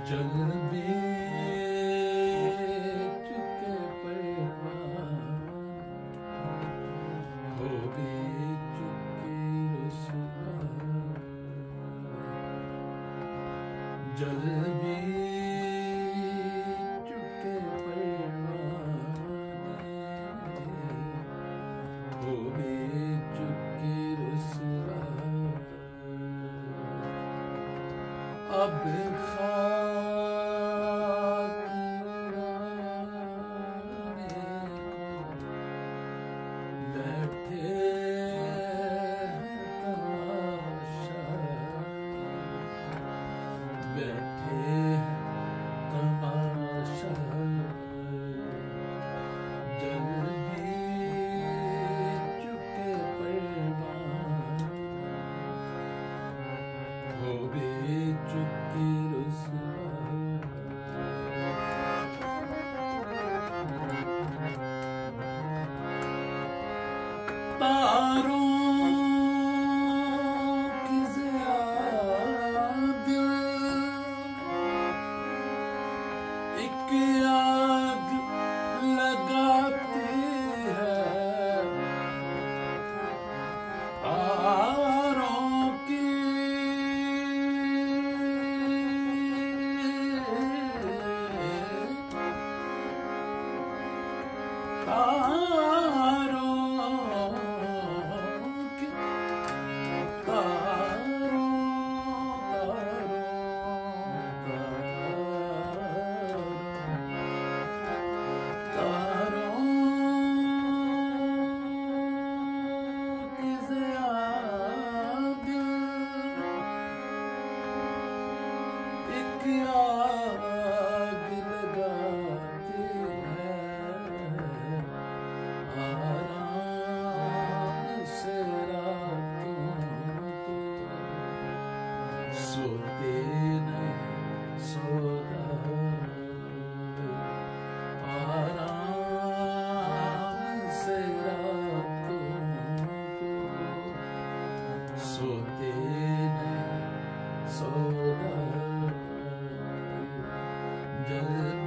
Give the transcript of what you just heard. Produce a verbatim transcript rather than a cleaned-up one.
जल बेच के परवान हो बेच के रुसवा। जल बेच के परवान हो बेच के रुसवा। अब बैठे तमाशा जल बेच के परवान हो बेच के रुसवा। तारों एक आग लगाते हैं तारों की। तारों की तारों आग लगाते हैं आराम से रातों को। सोते नहीं सोता आराम से रातों को। सोते नहीं सोता जल